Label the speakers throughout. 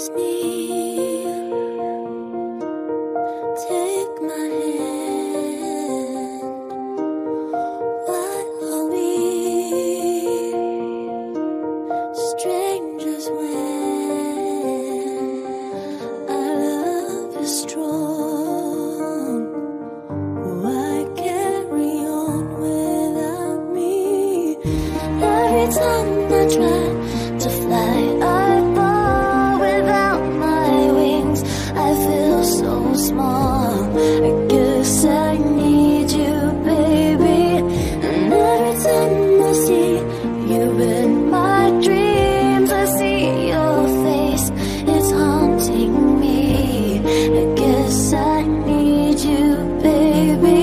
Speaker 1: Notice me, take my hand. Why are we strangers when our love is strong? Why carry on without me? Every time I try to fly, I fall without my wings. I feel so small. I guess I need you, baby. And every time I see you in my dreams, I see your face. It's haunting me. I guess I need you, baby.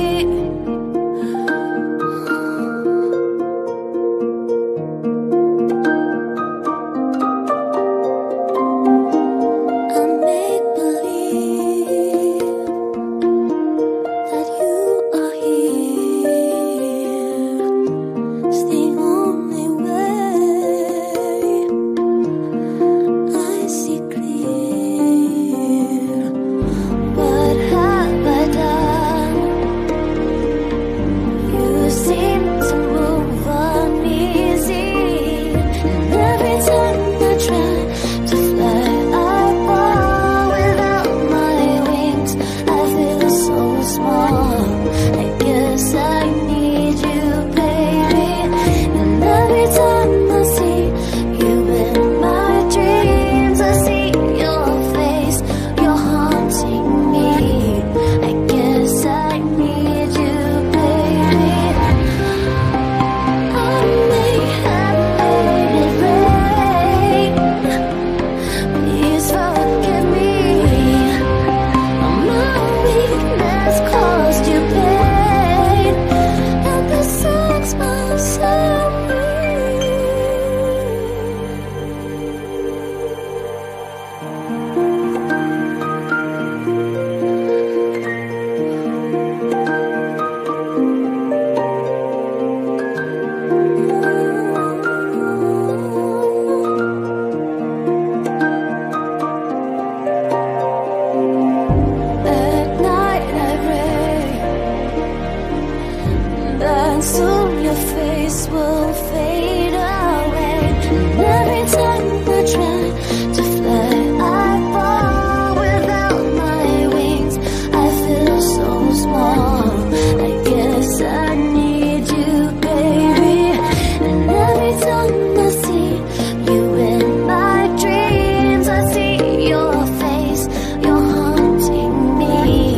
Speaker 1: Soon your face will fade away. And every time I try to fly, I fall without my wings. I feel so small. I guess I need you, baby. And every time I see you in my dreams, I see your face. You're haunting me.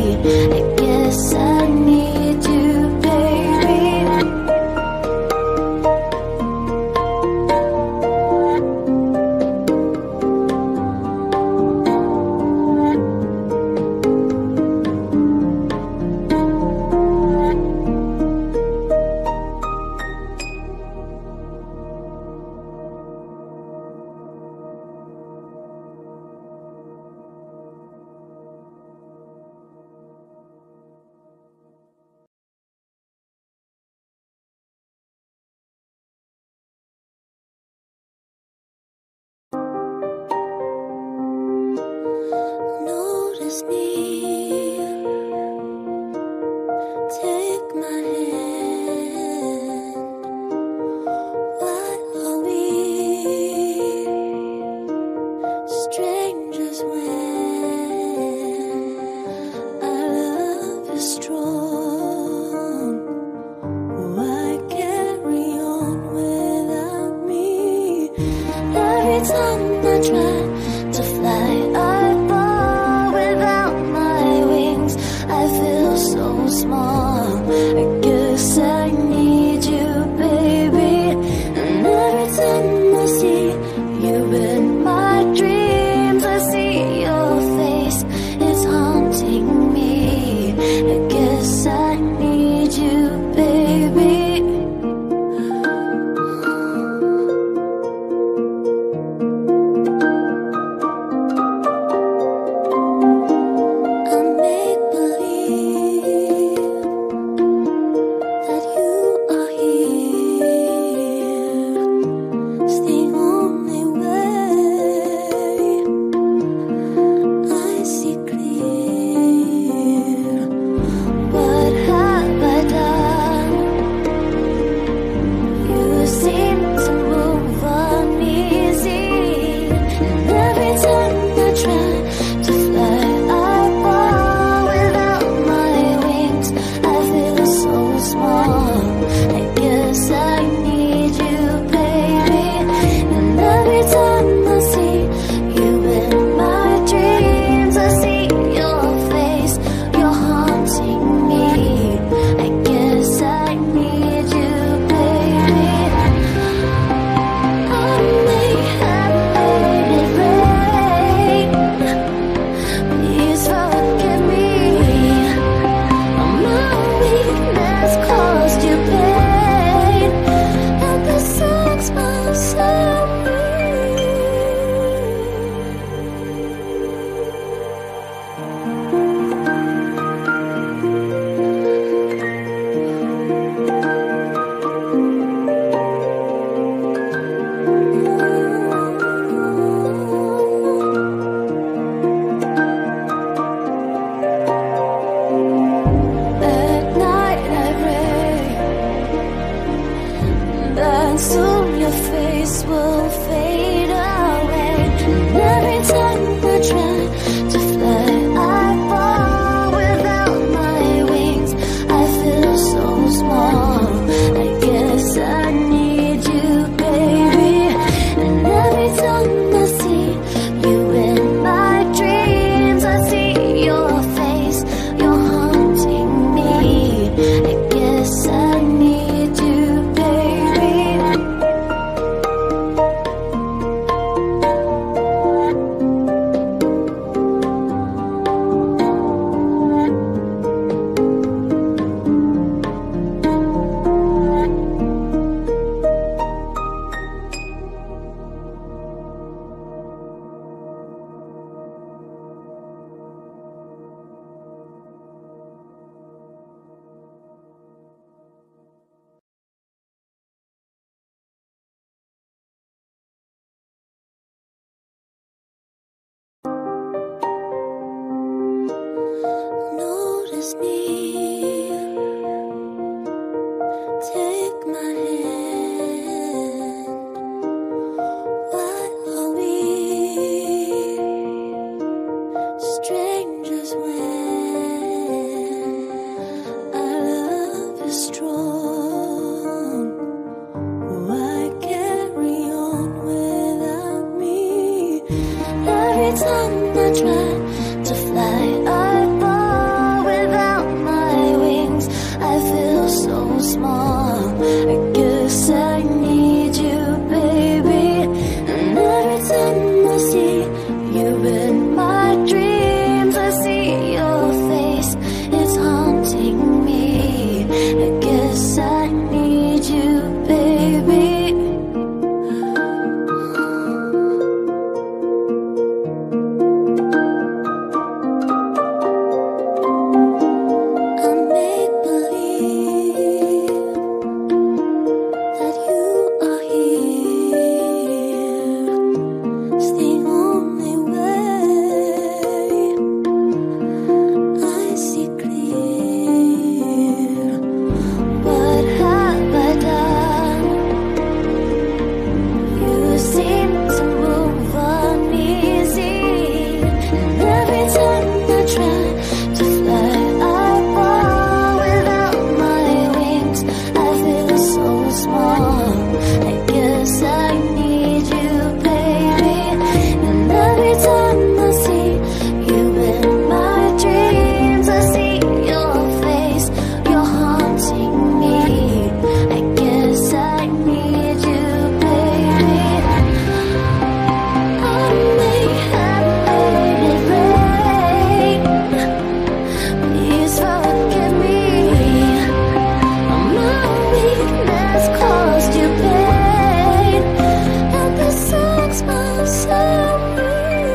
Speaker 1: I guess I need you, baby. Notice me, take my hand. Why are we strangers when our love is strong? Why carry on without me? Every time I try to fly, I fall without my wings. I feel so small. I guess I need you, baby. And every time I see you in my dreams, I see your face. It's haunting me. I guess I need you, baby. will fade away. And every time I try to fly, I fall without my wings. I feel so small. I guess I need you, baby. And every time I see you in my dreams, I see your face. You're haunting me. I guess I need you, baby. Notice me, take my hand. Why are we strangers when our love is strong? Why carry on without me? Every time I try to fly, I fall without my wings. I feel so small. I guess I need you, baby. And every time I see you in my dreams, I see your face. It's haunting me. I guess I need you, baby. I make believe that you are here. It's the only way. I see clear. What have I done? You seem to move uneasy. And every time I try to fly, I fall without my wings. I feel so small. I guess I need you, baby. And every time I see you in my dreams, I see your face. You're haunting me. I guess I need you, baby. I may have made it rain. Please forgive me. My weakness caused you pain, and this song's my sorry.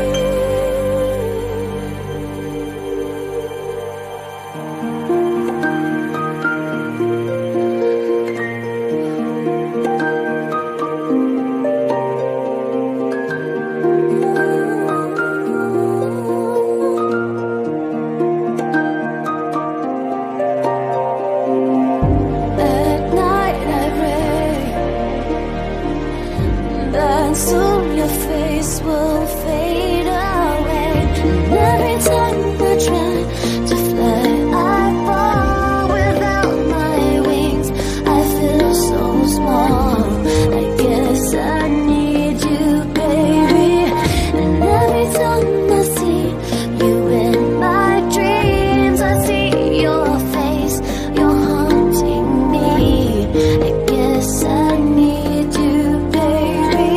Speaker 1: At night I pray that soon your face will fade away. And every time I try to fly, I fall without my wings. I feel so small. I guess I need you, baby. And every time I see you in my dreams, I see your face. You're haunting me. I guess I need you, baby.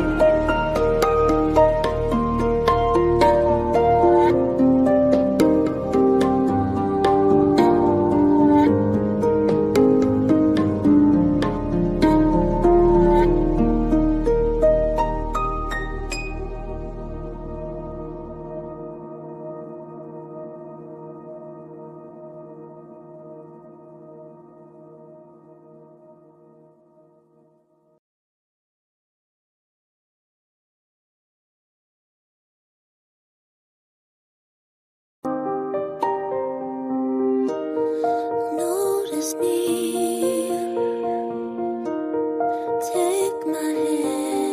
Speaker 1: Notice me, take my hand.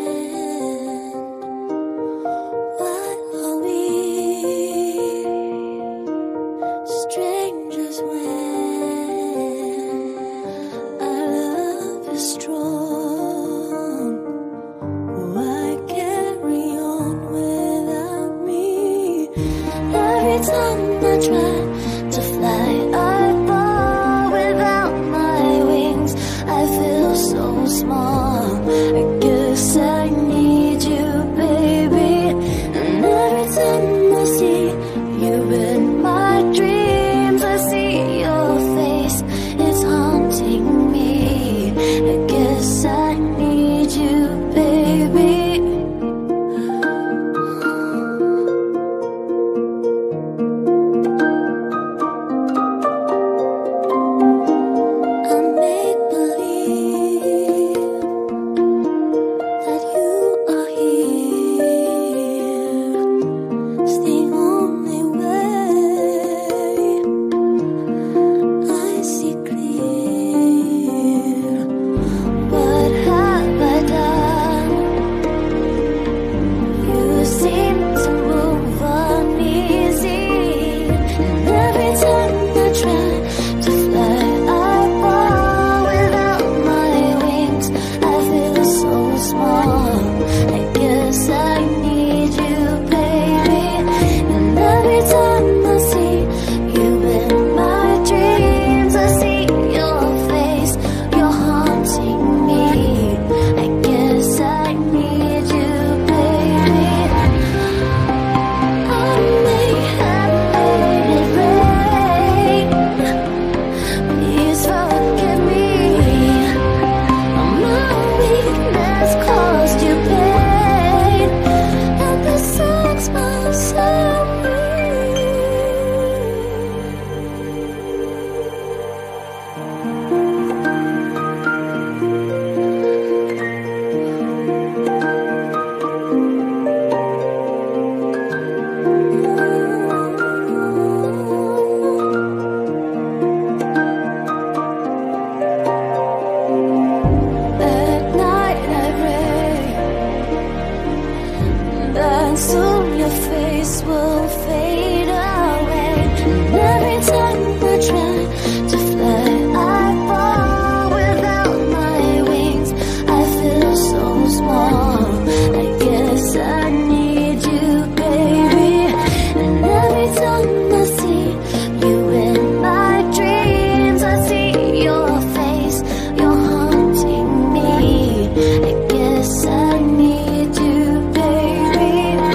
Speaker 1: soon your face will fade away. And every time I try to fly, I fall without my wings. I feel so small, I guess I need you, baby. And every time I see you in my dreams, I see your face, you're haunting me. I guess I need you, baby.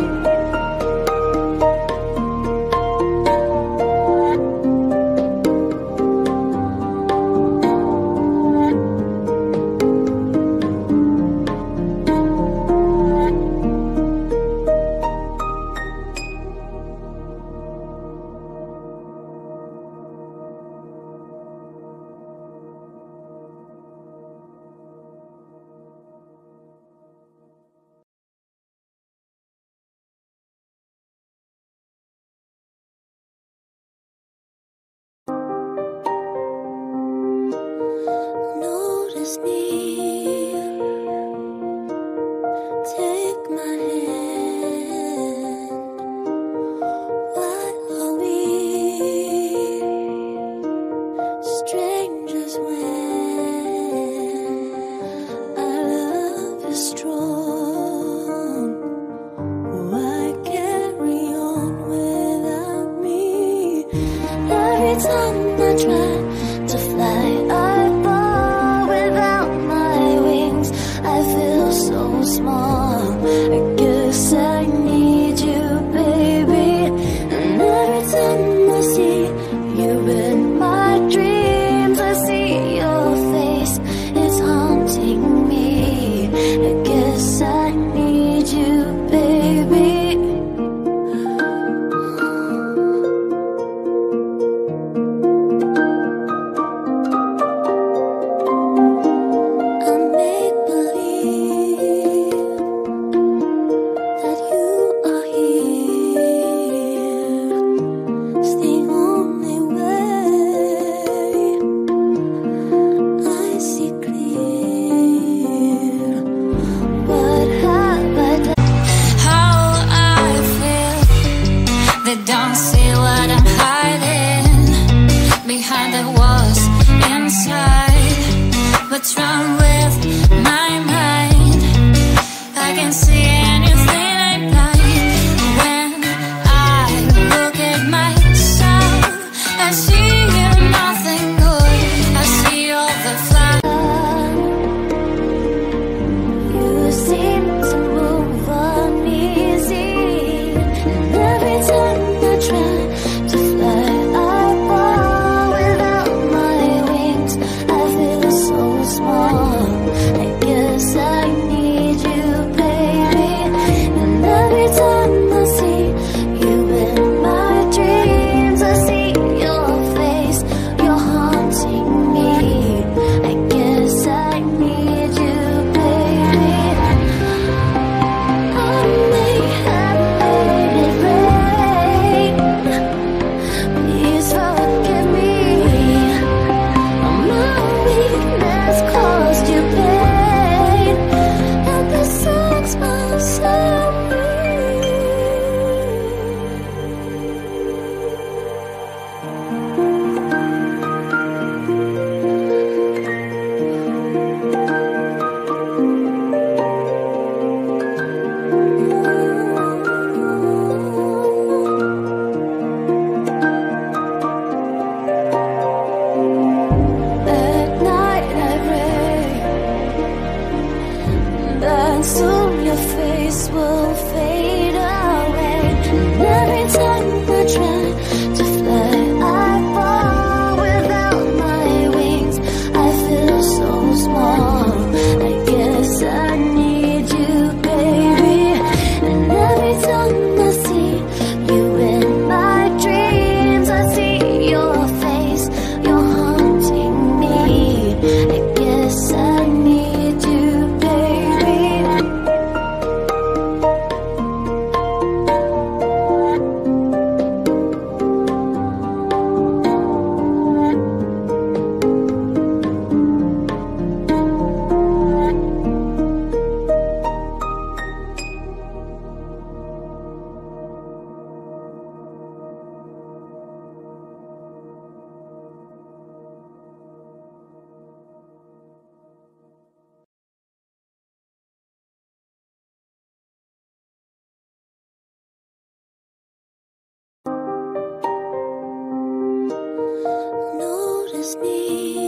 Speaker 1: Notice me, take my hand. Why are we strangers when our love is strong? Why carry on without me? Every time I try to fly, I fall without my wings. I feel so small, I guess I need you, baby. And every time I see you in my dreams, I see your face, it's haunting me. I guess I need you, baby. I make believe that you are here. It's the only way I see clear. What have I done?
Speaker 2: How I feel, they don't see what I'm hiding behind the walls inside. What's wrong with my mind? I can see anything I like. When I look at myself, I see you nothing good. I see all the flowers.
Speaker 1: You seem to move uneasy. And every time I try to fly, I fall without my wings. I feel so small, I guess I need you, baby. And every time I see you in my dreams, I see your face, you're haunting me. I guess I need you, baby. I may have made it rain. Please forgive me. My weakness caused you pain, and this sucks my soul. At night I pray that soon your face will fade away. And every time I try to fly, I fall without my wings. I feel so small, I guess I need you, baby. And every time I see you in my dreams, I see your face, you're haunting me. I guess I need you, baby. is me.